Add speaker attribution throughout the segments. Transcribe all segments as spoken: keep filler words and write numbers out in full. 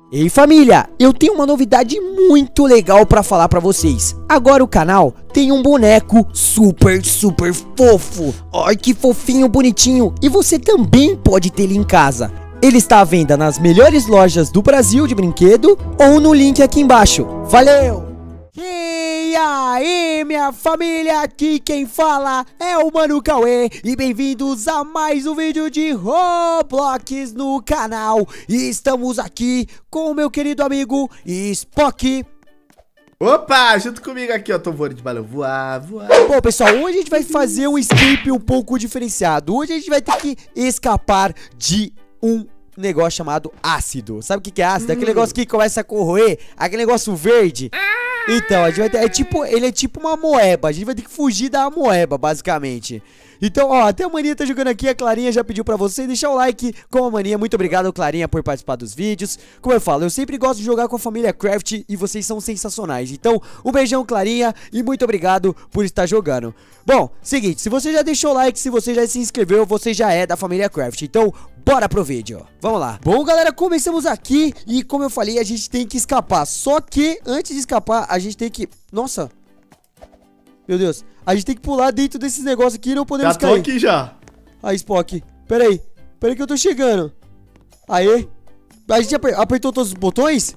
Speaker 1: Ei família, eu tenho uma novidade muito legal pra falar pra vocês. Agora o canal tem um boneco super, super fofo. Ai, que fofinho, bonitinho. E você também pode ter ele em casa. Ele está à venda nas melhores lojas do Brasil de brinquedo ou no link aqui embaixo. Valeu! E aí, minha família, aqui quem fala é o Mano Cauê e bem-vindos a mais um vídeo de Roblox no canal. E estamos aqui com o meu querido amigo Spock.
Speaker 2: Opa, junto comigo aqui, ó, tô voando de balão, voar, voar.
Speaker 1: Bom, pessoal, hoje a gente vai fazer um escape um pouco diferenciado. Hoje a gente vai ter que escapar de um negócio chamado ácido. Sabe o que que é ácido? Hum. Aquele negócio que começa a corroer, aquele negócio verde. Então, a gente vai ter, é tipo, ele é tipo uma moeba. A gente vai ter que fugir da moeba, basicamente. Então, ó, até a Maninha tá jogando aqui. A Clarinha já pediu pra você deixar o like com a Maninha. Muito obrigado, Clarinha, por participar dos vídeos. Como eu falo, eu sempre gosto de jogar com a família Craft e vocês são sensacionais. Então, um beijão, Clarinha, e muito obrigado por estar jogando. Bom, seguinte, se você já deixou o like, se você já se inscreveu, você já é da família Craft. Então, bora pro vídeo. Vamos lá. Bom, galera, começamos aqui e, como eu falei, a gente tem que escapar. Só que, antes de escapar, a gente tem que... Nossa. Meu Deus. A gente tem que pular dentro desses negócios aqui e não podemos
Speaker 2: já tô
Speaker 1: cair.
Speaker 2: aqui já.
Speaker 1: Aí, Spock. Pera aí. Pera aí que eu tô chegando. Aê. A gente aper apertou todos os botões?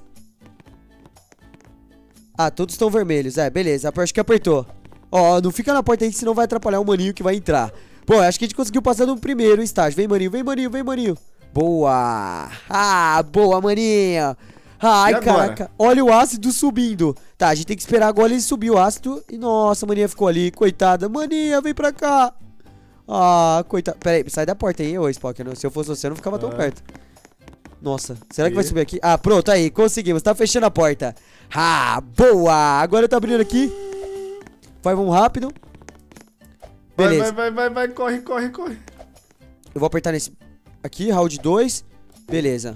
Speaker 1: Ah, todos estão vermelhos. É, beleza. Acho que apertou. Ó, não fica na porta aí, senão vai atrapalhar o maninho que vai entrar. Bom, acho que a gente conseguiu passar no primeiro estágio. Vem, maninho. Vem, maninho. Vem, maninho. Boa. Ah, boa, maninha. Ai, caraca, olha o ácido subindo. Tá, a gente tem que esperar agora ele subir o ácido. E nossa, a maninha ficou ali, coitada. Maninha, vem pra cá. Ah, coitada. Pera aí, sai da porta aí, ô Spock. Se eu fosse você, eu não ficava tão ah. perto. Nossa, será que vai subir aqui? Ah, pronto, aí, conseguimos, tá fechando a porta. Ah, boa. Agora tá abrindo aqui. Vai, vamos rápido. Beleza.
Speaker 2: Vai, vai, vai, vai, vai, corre, corre, corre.
Speaker 1: Eu vou apertar nesse... Aqui, round dois. Beleza.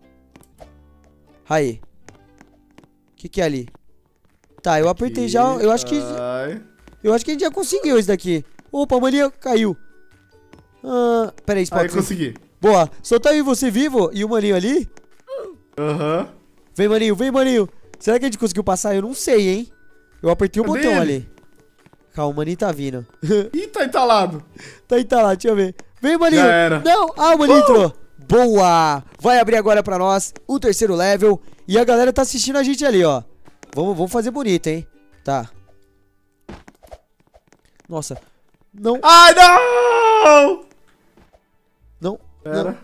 Speaker 1: Aí. O que que é ali? Tá, eu apertei aqui, já, eu acho que... Ai. Eu acho que a gente já conseguiu isso daqui. Opa, a maninha caiu. Ah, pera aí, Spock.
Speaker 2: Aí, consegui.
Speaker 1: Boa, só tá aí você vivo e o maninho ali?
Speaker 2: Aham. Uhum.
Speaker 1: Vem, maninho, vem, maninho. Será que a gente conseguiu passar? Eu não sei, hein. Eu apertei o
Speaker 2: Cadê
Speaker 1: botão
Speaker 2: ele?
Speaker 1: ali. Calma, o maninho tá vindo.
Speaker 2: Ih, tá entalado.
Speaker 1: Tá entalado, deixa eu ver. Vem, maninho.
Speaker 2: Já era.
Speaker 1: Não, ah, o maninho
Speaker 2: uh!
Speaker 1: entrou. Boa! Vai abrir agora pra nós o terceiro level. E a galera tá assistindo a gente ali, ó. Vamos, vamos fazer bonito, hein? Tá. Nossa. Não.
Speaker 2: Ai, não!
Speaker 1: Não.
Speaker 2: Pera.
Speaker 1: Não.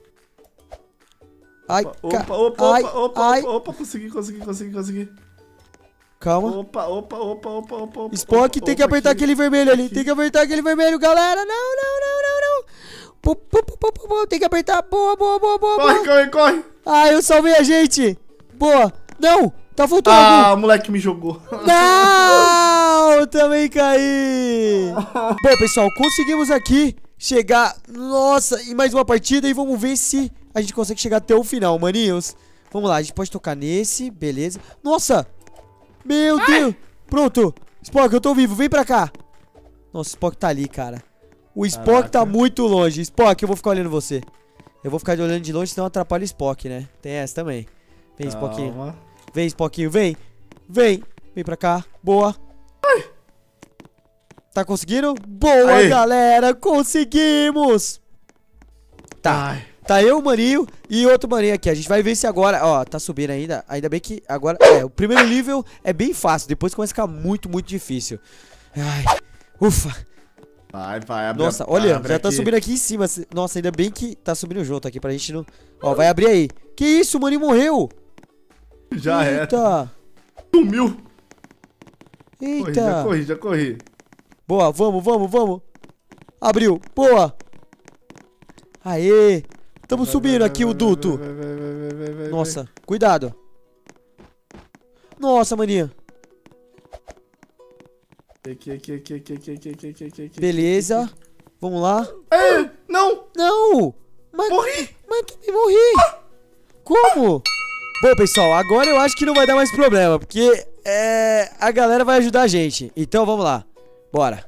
Speaker 1: Ai,
Speaker 2: opa, opa,
Speaker 1: ai,
Speaker 2: opa, opa,
Speaker 1: ai.
Speaker 2: opa, opa, consegui, consegui, consegui, consegui.
Speaker 1: Calma.
Speaker 2: Opa, opa, opa, opa, opa, opa.
Speaker 1: Spock,
Speaker 2: opa,
Speaker 1: tem que
Speaker 2: opa,
Speaker 1: apertar
Speaker 2: aqui,
Speaker 1: aquele vermelho ali.
Speaker 2: aqui.
Speaker 1: Tem que apertar aquele vermelho, galera. Não, não, não, não, não. Pum, pum, pum, pum, pum, tem que apertar. Boa, boa, boa, boa.
Speaker 2: Corre,
Speaker 1: boa.
Speaker 2: corre, corre.
Speaker 1: Ah, eu salvei a gente. Boa. Não, tá faltando
Speaker 2: Ah,
Speaker 1: algum.
Speaker 2: o moleque me jogou.
Speaker 1: Não, também caí. Bom, pessoal, conseguimos aqui chegar, nossa, em mais uma partida. E vamos ver se a gente consegue chegar até o final, maninhos. Vamos lá, a gente pode tocar nesse, beleza. Nossa, meu Ai. Deus. Pronto, Spock, eu tô vivo, vem pra cá. Nossa, o Spock tá ali, cara. O Spock Caraca. tá muito longe. Spock, eu vou ficar olhando você. Eu vou ficar olhando de longe, senão atrapalha o Spock, né? Tem essa também. Vem, Calma. Spockinho. Vem, Spockinho, vem. Vem. Vem pra cá. Boa. Ai. Tá conseguindo? Boa, Aí. galera. Conseguimos. Tá. Ai. Tá eu, o maninho e outro maninho aqui. A gente vai ver se agora... Ó, tá subindo ainda. Ainda bem que agora... É, o primeiro nível é bem fácil. Depois começa a ficar muito, muito difícil. Ai. Ufa.
Speaker 2: Vai, vai, abre.
Speaker 1: Nossa, olha,
Speaker 2: abre
Speaker 1: já
Speaker 2: aqui.
Speaker 1: tá subindo aqui em cima. Nossa, ainda bem que tá subindo junto aqui pra gente não... Ó, vai abrir aí. Que isso, o maninho morreu.
Speaker 2: Já é.
Speaker 1: Eita.
Speaker 2: Sumiu.
Speaker 1: Eita.
Speaker 2: Corri, já corri, já corri.
Speaker 1: Boa, vamos, vamos, vamos. Abriu, boa. Aê. Tamo vai, subindo vai, aqui vai, o duto. Vai, vai, vai, vai, vai, Nossa, vai. cuidado. Nossa, maninha.
Speaker 2: Aqui, aqui, aqui, aqui, aqui, aqui, aqui, aqui, aqui.
Speaker 1: Beleza. Vamos lá.
Speaker 2: É, não.
Speaker 1: Não. Mas,
Speaker 2: morri.
Speaker 1: Mas que morri. Ah. Como? Bom, pessoal, agora eu acho que não vai dar mais problema, porque é, a galera vai ajudar a gente. Então, vamos lá. Bora.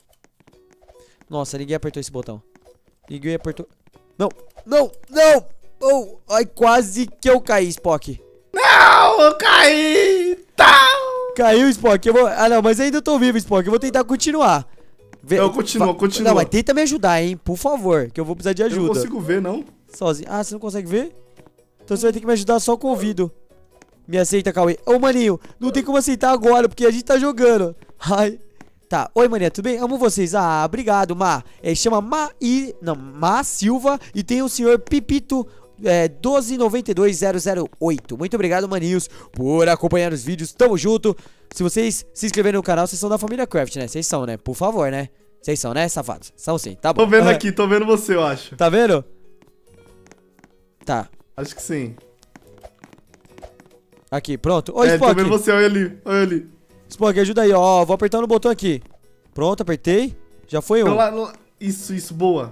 Speaker 1: Nossa, ninguém apertou esse botão. Ninguém apertou... Não, não, não. Oh, ai, quase que eu caí, Spock.
Speaker 2: Não, eu caí. Tá.
Speaker 1: Caiu, Spock. Eu vou... Ah, não, mas ainda eu tô vivo, Spock. Eu vou tentar continuar. Vê...
Speaker 2: Eu continuo,
Speaker 1: Va...
Speaker 2: continuo.
Speaker 1: Não, mas tenta me ajudar, hein? Por favor, que eu vou precisar de ajuda.
Speaker 2: Eu não consigo ver, não.
Speaker 1: Sozinho. Ah, você não consegue ver? Então você vai ter que me ajudar só com o ouvido. Me aceita, Cauê. Ô, maninho, não tem como aceitar agora, porque a gente tá jogando. Ai. Tá. Oi, maninha, tudo bem? Amo vocês. Ah, obrigado, Ma. É, chama Ma e... Não, Ma Silva. E tem o senhor Pipito... É, doze nove dois zero zero oito. Muito obrigado, maninhos, por acompanhar os vídeos. Tamo junto. Se vocês se inscreverem no canal, vocês são da família Craft, né? Vocês são, né? Por favor, né? Vocês são, né, safados? São sim, tá bom.
Speaker 2: Tô vendo aqui, tô vendo você, eu acho.
Speaker 1: Tá vendo? Tá.
Speaker 2: Acho que sim.
Speaker 1: Aqui, pronto. Oi,
Speaker 2: é,
Speaker 1: Spock.
Speaker 2: tô vendo você, olha ali, olha ali.
Speaker 1: Spock, ajuda aí, ó. Vou apertar no botão aqui. Pronto, apertei. Já foi um.
Speaker 2: Lá, lá. Isso, isso, boa.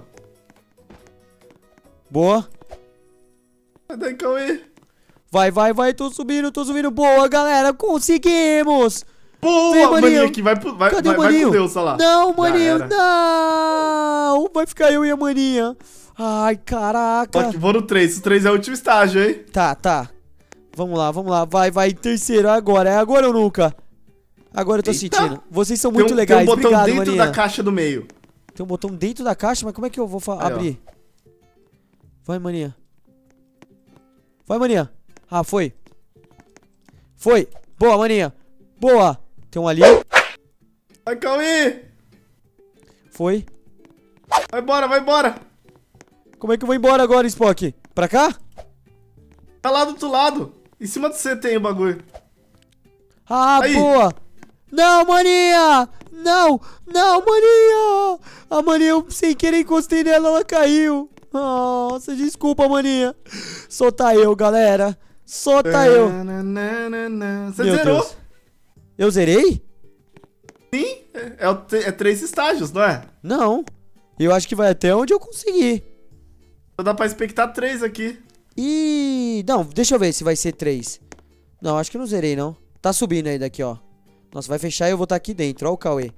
Speaker 1: Boa.
Speaker 2: Vai daí, Cauê.
Speaker 1: Vai, vai, vai, tô subindo, tô subindo. Boa, galera, conseguimos.
Speaker 2: Boa,
Speaker 1: Vem,
Speaker 2: maninho, aqui, vai, vai,
Speaker 1: Cadê
Speaker 2: vai,
Speaker 1: o maninho?
Speaker 2: vai com Deus, olha lá.
Speaker 1: Não, maninho, não. Vai ficar eu e a maninha. Ai, caraca.
Speaker 2: Vou no três, o três é o último estágio, hein?
Speaker 1: Tá, tá. Vamos lá, vamos lá. Vai, vai, terceiro, agora. É agora ou nunca? Agora eu tô
Speaker 2: Eita.
Speaker 1: sentindo. Vocês são muito
Speaker 2: tem um,
Speaker 1: legais,
Speaker 2: tem um botão
Speaker 1: obrigado,
Speaker 2: dentro
Speaker 1: maninha.
Speaker 2: da caixa do meio.
Speaker 1: Tem um botão dentro da caixa? Mas como é que eu vou
Speaker 2: Aí,
Speaker 1: abrir? Vai, maninha. Vai, maninha. Ah, foi. Foi. Boa, maninha. Boa. Tem um ali.
Speaker 2: Vai, Cauê.
Speaker 1: Foi.
Speaker 2: Vai embora, vai embora.
Speaker 1: Como é que eu vou embora agora, Spock? Pra cá?
Speaker 2: Tá lá do outro lado. Em cima de você tem o bagulho.
Speaker 1: Ah,
Speaker 2: Aí.
Speaker 1: boa. Não, maninha. Não, não, maninha. A maninha, eu sem querer encostei nela, ela caiu. Nossa, desculpa, maninha. Só tá eu, galera. Só tá eu.
Speaker 2: Você
Speaker 1: Meu
Speaker 2: zerou?
Speaker 1: Deus. Eu zerei?
Speaker 2: Sim, é, é, o- é três estágios, não é?
Speaker 1: Não. Eu acho que vai até onde eu conseguir.
Speaker 2: Só dá pra expectar três aqui.
Speaker 1: Ih, não, deixa eu ver se vai ser três. Não, acho que eu não zerei, não. Tá subindo aí daqui, ó. Nossa, vai fechar e eu vou estar aqui dentro. Ó o Cauê.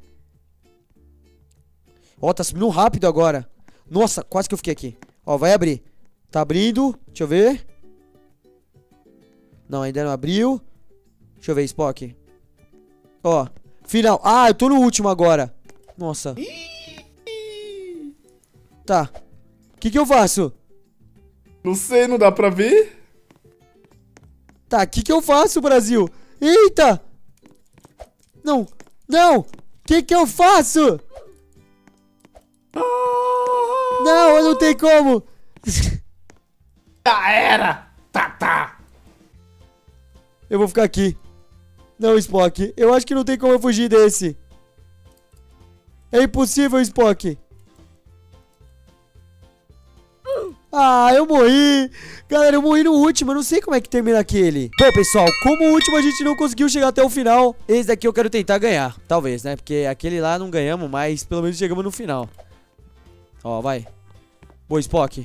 Speaker 1: Ó, tá subindo rápido agora. Nossa, quase que eu fiquei aqui. Ó, vai abrir. Tá abrindo. Deixa eu ver. Não, ainda não abriu. Deixa eu ver, Spock. Ó, final. Ah, eu tô no último agora. Nossa. Tá. O que que eu faço?
Speaker 2: Não sei, não dá pra ver?
Speaker 1: Tá, o que que eu faço, Brasil? Eita! Não, não! O que que eu faço? Não, eu não tenho como!
Speaker 2: Já era! Tá, tá!
Speaker 1: Eu vou ficar aqui. Não, Spock, eu acho que não tem como eu fugir desse. É impossível, Spock. Ah, eu morri. Galera, eu morri no último, eu não sei como é que termina aquele. Bom, pessoal, como o último a gente não conseguiu chegar até o final, esse daqui eu quero tentar ganhar. Talvez, né? Porque aquele lá não ganhamos, mas pelo menos chegamos no final. Ó, vai. Boa, Spock.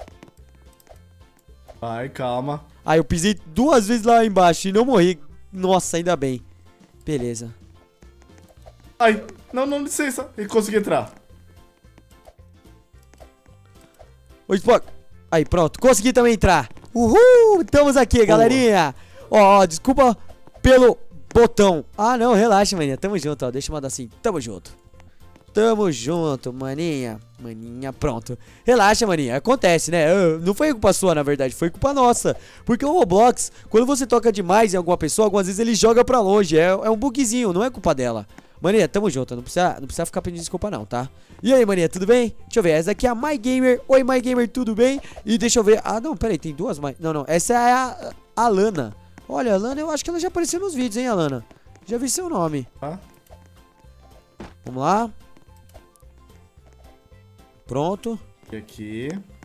Speaker 2: Vai, calma.
Speaker 1: Ah, eu pisei duas vezes lá embaixo e não morri. Nossa, ainda bem. Beleza.
Speaker 2: Ai, não, não, licença. Eu consegui entrar.
Speaker 1: Ô, Spock. Aí, pronto. Consegui também entrar. Uhul! Estamos aqui, galerinha. Ó, ó, desculpa pelo botão. Ah, não, relaxa, maninha. Tamo junto, ó. Deixa eu mandar assim. Tamo junto. Tamo junto, maninha. Maninha, pronto. Relaxa, maninha. Acontece, né? Uh, não foi culpa sua, na verdade. Foi culpa nossa. Porque o Roblox, quando você toca demais em alguma pessoa, algumas vezes ele joga pra longe. É, é um bugzinho, não é culpa dela. Maninha, tamo junto. Não precisa, não precisa ficar pedindo desculpa, não, tá? E aí, maninha, tudo bem? Deixa eu ver. Essa aqui é a My Gamer. Oi, My Gamer, tudo bem? E deixa eu ver. Ah, não, peraí. Tem duas My... Não, não. Essa é a, a Alana. Olha, a Alana, eu acho que ela já apareceu nos vídeos, hein, Alana? Já vi seu nome.
Speaker 2: Tá?
Speaker 1: Vamos lá. Pronto.
Speaker 2: E aqui.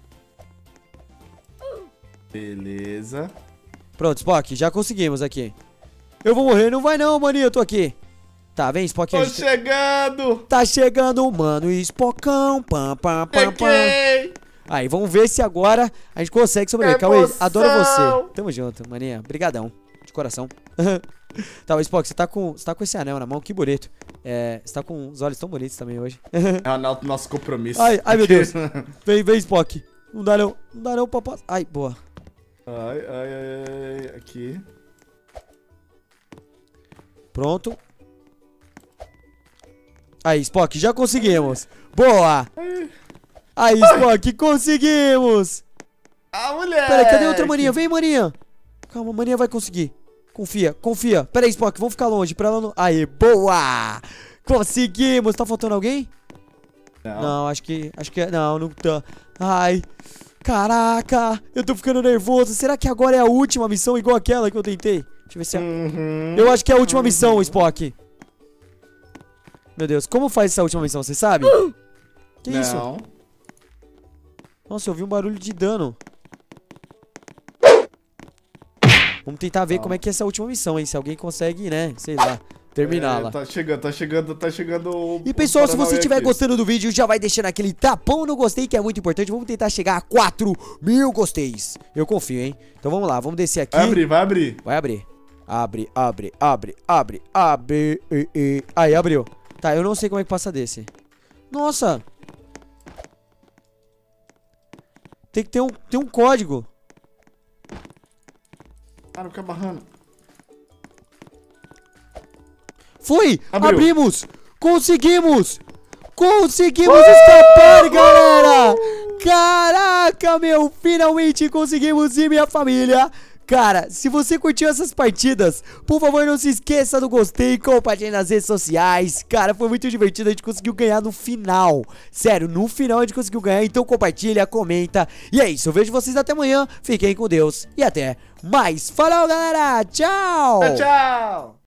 Speaker 2: Beleza.
Speaker 1: Pronto, Spock, já conseguimos aqui. Eu vou morrer, não vai não, maninho, eu tô aqui. Tá, vem, Spock.
Speaker 2: Tô
Speaker 1: a gente...
Speaker 2: chegando!
Speaker 1: Tá chegando, mano, Spockão. Pam, pam, pam, pam.
Speaker 2: Cheguei!
Speaker 1: Aí, vamos ver se agora a gente consegue sobreviver. Cauê, adoro você. Tamo junto, maninha. Brigadão, de coração. Tá, o Spock, você tá, com, você tá com esse anel na mão, que bonito. É, você tá com os olhos tão bonitos também hoje.
Speaker 2: É o nosso compromisso.
Speaker 1: Ai, ai, meu Deus. Vem, vem, Spock. Não dá não. Não dá não pra passar. Ai, boa.
Speaker 2: Ai, ai, ai, ai. Aqui.
Speaker 1: Pronto. Aí, Spock, já conseguimos. Boa. Aí, Spock, conseguimos.
Speaker 2: Ah, mulher.
Speaker 1: Pera aí, cadê outra maninha? Vem, maninha. Calma, a maninha vai conseguir. Confia, confia. Pera aí, Spock, vamos ficar longe pra ela não... Aí, boa. Conseguimos. Tá faltando alguém?
Speaker 2: Não.
Speaker 1: Não, acho que... Acho que... Não, não tá. Ai... Caraca, eu tô ficando nervoso. Será que agora é a última missão igual aquela que eu tentei? Deixa eu ver se é...
Speaker 2: Uhum.
Speaker 1: Eu acho que é a última
Speaker 2: Uhum.
Speaker 1: missão, Spock. Meu Deus, como faz essa última missão, você sabe? Que
Speaker 2: Não.
Speaker 1: isso? Nossa, eu ouvi um barulho de dano. Vamos tentar ver
Speaker 2: Calma.
Speaker 1: como é que é essa última missão, hein? Se alguém consegue, né, sei lá, terminá-la.
Speaker 2: É, tá chegando, tá chegando, tá chegando o...
Speaker 1: E pessoal,
Speaker 2: o
Speaker 1: se você
Speaker 2: Paranauê
Speaker 1: estiver
Speaker 2: aqui.
Speaker 1: gostando do vídeo, já vai deixando aquele tapão no gostei, que é muito importante. Vamos tentar chegar a quatro mil gosteis. Eu confio, hein? Então vamos lá, vamos descer aqui.
Speaker 2: Vai abrir, vai abrir.
Speaker 1: Vai abrir. Abre, abre, abre, abre, abre. E, e. Aí, abriu. Tá, eu não sei como é que passa desse. Nossa! Tem que ter um, tem um código.
Speaker 2: Ah, não fica barrando.
Speaker 1: Foi!
Speaker 2: Abriu.
Speaker 1: Abrimos! Conseguimos! Conseguimos escapar, galera! Caraca, meu! Finalmente conseguimos ir, minha família! Cara, se você curtiu essas partidas, por favor não se esqueça do gostei, compartilhe nas redes sociais. Cara, foi muito divertido, a gente conseguiu ganhar no final. Sério, no final a gente conseguiu ganhar, então compartilha, comenta. E é isso, eu vejo vocês até amanhã, fiquem com Deus e até mais. Falou, galera, tchau!
Speaker 2: Tchau, tchau!